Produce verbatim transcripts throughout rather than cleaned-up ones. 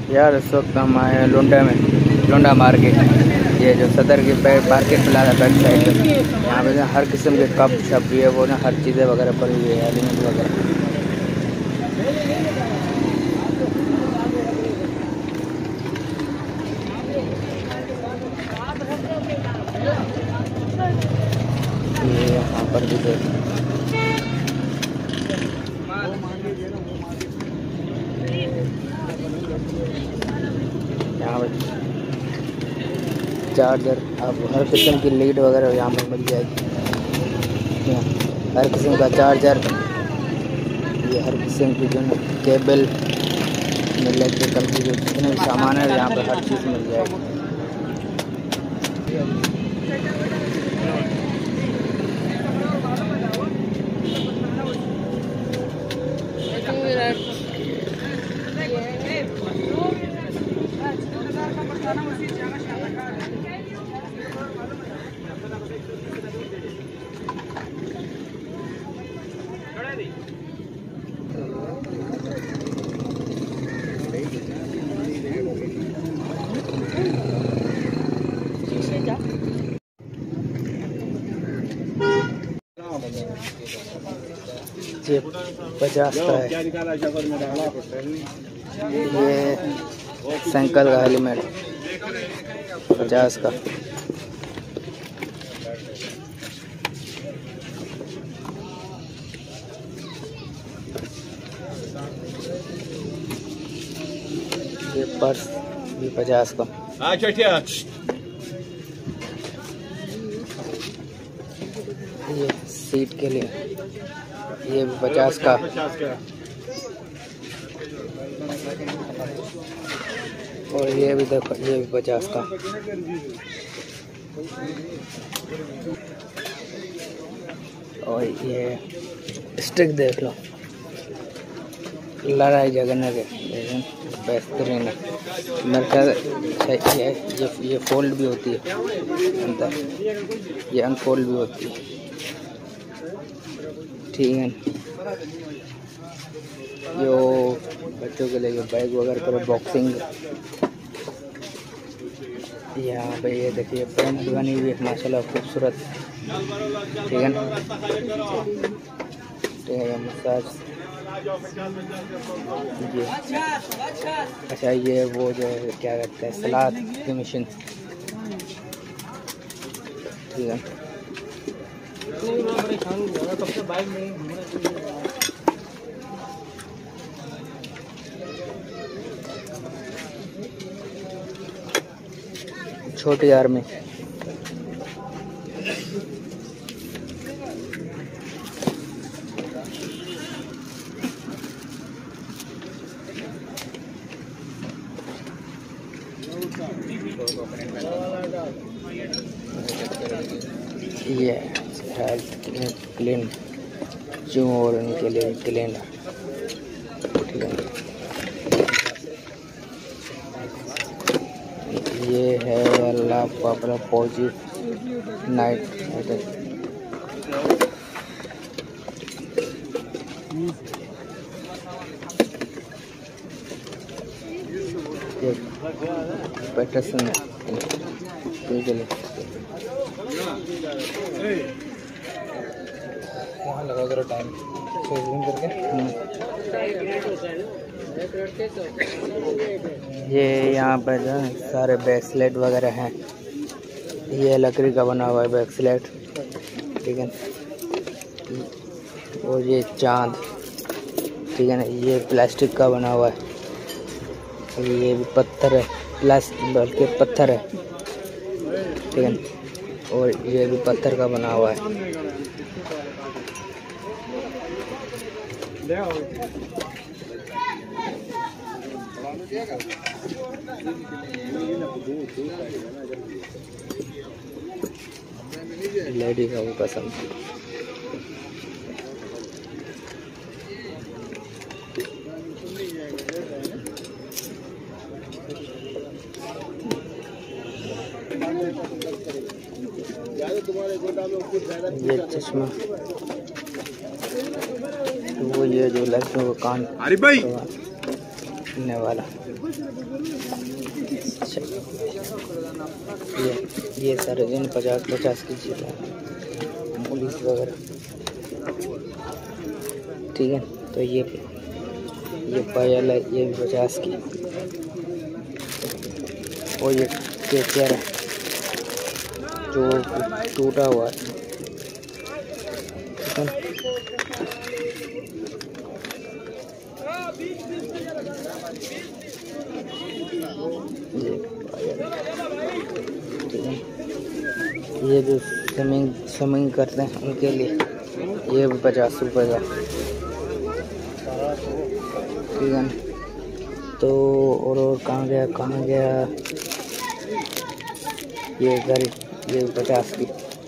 यार इस वक्त हम आए हैं लुंडा में, लुंडा मार्केट। ये जो सदर की मार्केट प्लाजा बैक साइड है, यहाँ पे हर किस्म के कप शप भी है, वो ना हर चीज़ें वगैरह पड़ी हुई है, एलिमेंट वगैरह। ये यहाँ पर भी देख, यहाँ पर चार्जर, आप हर किस्म की लीड वगैरह यहाँ पर मिल जाएगी। हर किस्म का चार्जर, ये हर किस्म की जो केबल, इलेक्ट्रिकल की जो जितने भी सामान है यहाँ पर हर चीज़ मिल जाएगी। ये पचास का है, ये साइकिल का हेलमेट पचास का। ये पर्स भी पचास का। ये सीट के लिए, ये भी पचास का। और ये भी देखो, ये भी पचास का। और ये स्टिक देख लो, लड़ाई झगड़ने के, बेहतरीन है। मेरे ख्याल ये ये ये फोल्ड भी होती है अंदर, ये अनफोल्ड भी होती है, ठीक है। जो बच्चों के लिए जो बैग वगैरह पर बॉक्सिंग, यहाँ पे ये देखिए पेंट भी बनी हुई है माशाल्लाह, खूबसूरत, ठीक है ना। ठीक है, मसाज ये, अच्छा ये वो जो है क्या कहते हैं, सलाद की मशीन, ठीक है। छोटी आर्मी, ये हेल्थ क्लीन जूम और उनके लिए क्लीन, ठीक है। ये है अल्लाह पापा फौजी नाइट, पैटर्सन के लिए वहाँ लगा करो टाइम करके। ये यहाँ पर जो सारे ब्रेसलेट वगैरह हैं, ये लकड़ी का बना हुआ है ब्रेसलेट, ठीक है। और ये चांद, ठीक है ना, ये प्लास्टिक का बना हुआ है। और ये भी पत्थर है, प्लास्टिक बल्कि पत्थर है, ठीक है। और ये भी पत्थर का बना हुआ है। लेडी का वो पसंद, ये चश्मा, वो ये जो लड़कियों को कान, अरे भाई ने वाला। अच्छा, ये ये सारे दिन पचास पचास की चीज़ है, पुलिस वगैरह। ठीक है, तो ये ये पायल है, ये भी पचास की। और ये केचर है जो टूटा हुआ है। ठीक है, ये ठीक है, ये जो स्विमिंग स्विमिंग करते हैं उनके लिए ये भी पचास रुपये का। ठीक है, तो और और कहाँ गया कहाँ गया ये घड़ी, ये भी पचास की।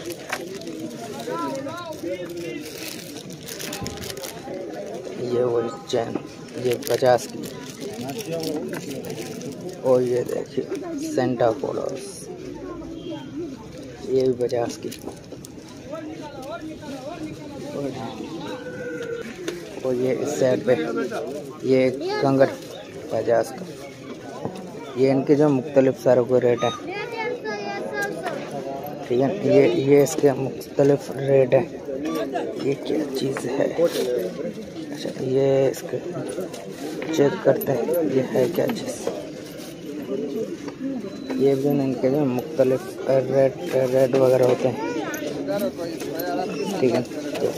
ये वही चैन, ये पचास की। और ये देखिए सेंटा क्लॉज, ये भी पचास की। और ये इस साइड पे ये कंगन पचास का। ये इनके जो मुख्तलिफ सारों के रेट है। ठीक है, ये ये इसके मुख्तलिफ रेट है। ये क्या चीज़ है? अच्छा, ये इसके चेक करते हैं ये है क्या चीज़। ये भी इनके जो मुख्तलिफ रेट रेट वगैरह होते हैं। ठीक है,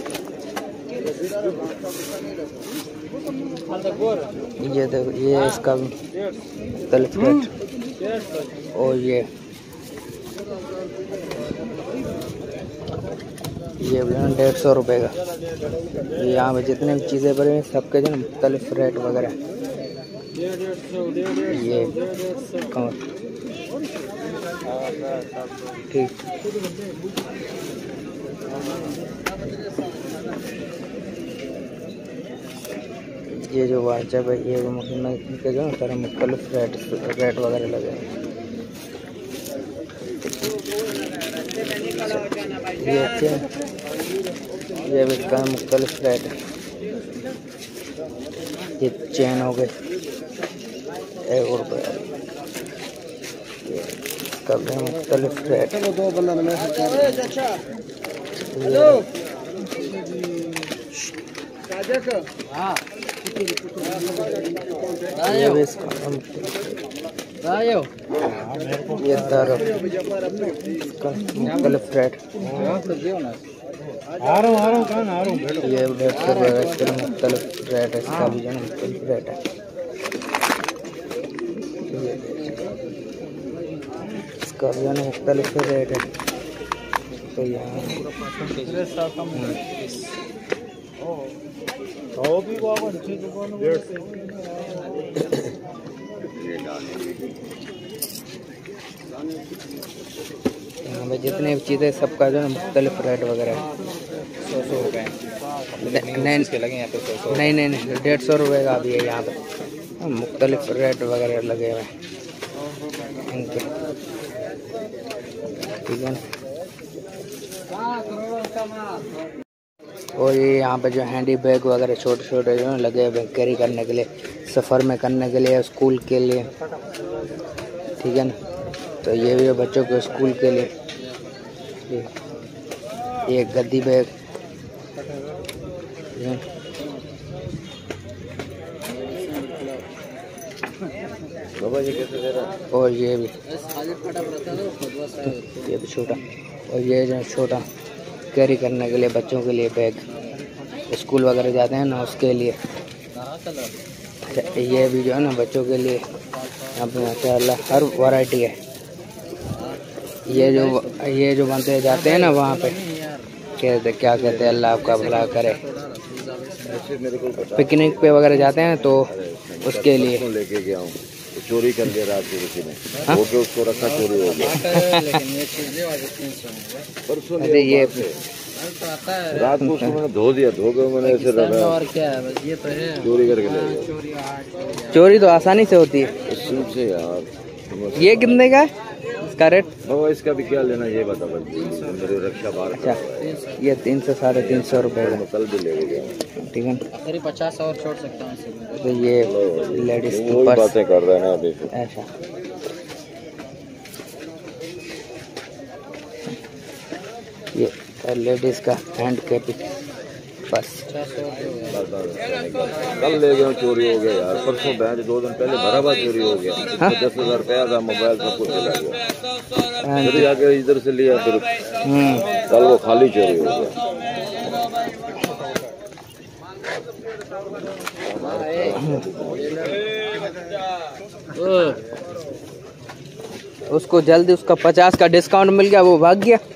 ये देखो ये इसका मुख्तलिफ रेट। और ये ये भी डेढ़ सौ रुपये का। यहाँ पे जितने भी चीज़ें पड़ी हैं सबके जो मुख्तलिफ रेट वगैरह। ये कौन ठीक। ये जो वाचब है ये इनके जो सारे मुख्तलिफ रेट रेट वगैरह लगे हैं। ये अच्छे ये भी इसका मुख्तलिफ रेट है। ये चैन हो गए एक रुपये, इसका भी मुख्तलिफ रेट। ये भी इसका ये दारू इसका मुख्तलिफ रेट। ये डेढ़ सौ रुपये का इसका मुख्तलिफ रेट है। इसका भी जो है मुख्तलिफ रेट है। इसका भी जो है मुख्तलिफ रेट है। तो यहाँ यहाँ पे जितने भी चीज़ें सबका जो है मुख्तलिफ रेट वगैरह है। सौ सौ रुपये नहीं लगे यहाँ पे। सौ नहीं नहीं नहीं डेढ़ सौ रुपये का भी है यहाँ पे। मुख्तलिफ रेट वगैरह लगे हुए हैं इनके। ठीक है, और ये यहाँ पे जो हैंडी बैग वगैरह छोटे छोटे जो है लगे हुए कैरी करने के लिए, सफ़र में करने के लिए, स्कूल के लिए। ठीक है ना, तो ये भी बच्चों के स्कूल के लिए। ये गद्दी बैग, और ये भी ये भी छोटा। और ये जो छोटा कैरी करने के लिए बच्चों के लिए बैग, स्कूल वगैरह जाते हैं ना उसके लिए। ये भी जो है ना बच्चों के लिए यहाँ पे माशाल्लाह हर वैरायटी है। ये जो ये जो बनते जाते हैं ना वहाँ पे कहते क्या कहते हैं, अल्लाह आपका भला करे, पिकनिक पे वगैरह जाते हैं तो उसके लिए लेके गया हूँ। चोरी कर लिया रात को किसी ने, वो के उसको रखा चोरी हो गया। परसों अरे ये रात को उसको मैंने धो दिया, धो के मैंने ऐसे रखा। और क्या है, बस ये तो है चोरी करके ले गया। चोरी तो आसानी से होती है से यार। ये कितने का है? इसका रेट? बाबा इसका भी क्या लेना ये बता बल्कि मेरे रक्षा बार। अच्छा ये तीन सौ साढ़े तीन सौ रुपये का। कल भी ले गया ठीक है फिर पचास और छोड़ सकता हूँ। तो ये लेडीज वही पर्स बातें कर रहे हैं ना अभी। ऐसा ये लेडीज का हैंड कैप पर्स। कल ले गए चोरी हो गया यार, परसों बैंक दो दिन पहले बराबर चोरी हो गया। हाँ? दस हजार रुपया था, मोबाइल सब कुछ चला गया। फिर जाके इधर से लिया, फिर कल वो खाली चोरी हो गया। उसको जल्दी उसका पचास का डिस्काउंट मिल गया, वो भाग गया।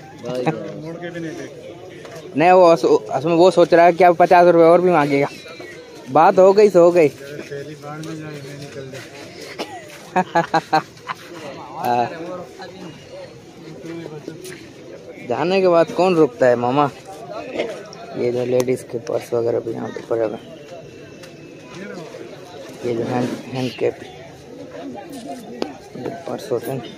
नहीं वो उसमें वो सोच रहा है कि अब पचास रुपए और भी मांगेगा। बात हो गई सो हो गई। जाने के बाद कौन रुकता है मामा। ये जो लेडीज के पर्स वगैरह भी यहाँ पे पड़े हुए, ये जो हैंड हैंड कैप पर्स होते हैं।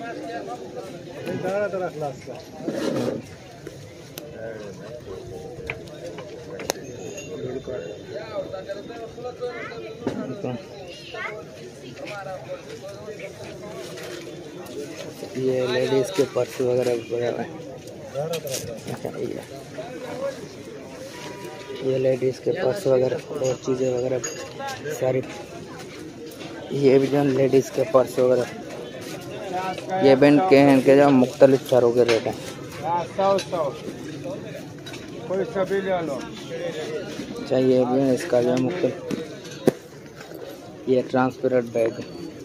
ये लेडीज के पर्स वगैरह पड़े हुए हैं। अच्छा ये ये लेडीज के पर्स वगैरह और चीज़ें वगैरह सारी। ये भी जो लेडीज के पर्स वगैरह, ये बैंड के हैं इनके जो मुख्तलिफ सारों के रेट हैं। चाहिए भी है इसका जो मुख्तलिफ। ये ट्रांसपेरेंट बैग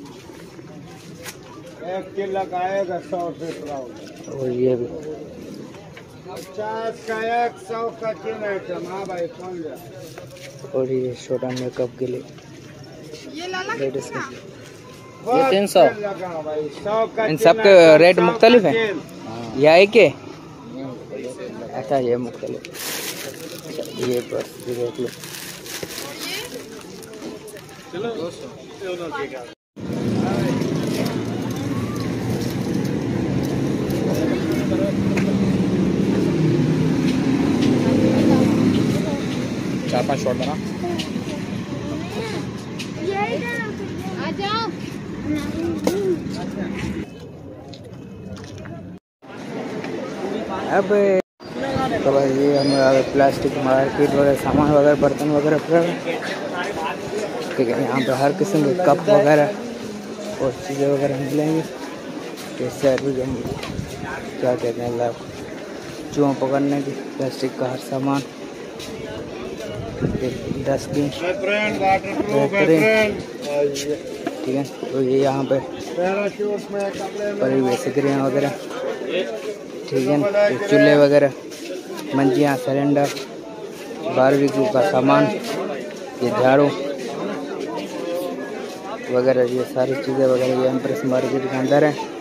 लगाएगा सौ और ये भी पचास का एक सौ का तीन आइटम। हाँ भाई कौन लिया? और ये छोटा मेकअप के लिए लेडीज के ये तीन सौ। इन सब के रेट मुख्तलिफ है या एक है? अच्छा ये मुख्तलिफ। ये पर्स भी देख लो। चार पाँच शॉट बना। आ जाओ। अब तो भाई ये हमारा प्लास्टिक मार्केट वगैरह सामान वगैरह बर्तन वगैरह पर ठीक है। यहाँ पे हर किस्म के कप वगैरह और चीज़ें वगैरह मिलेंगी। जैसे अभी जो क्या कहते हैं लाभ चूहों पकड़ने की प्लास्टिक का हर सामान, डस्टबिन ठीक है। तो ये यहाँ पे परिवेश क्रिया वगैरह ठीक है। तो चूल्हे वगैरह, मंजियाँ, सिलेंडर, बारबेक्यू का सामान, ये झाड़ू वगैरह, ये सारी चीज़ें वगैरह ये एम्प्रेस मार्केट के अंदर है।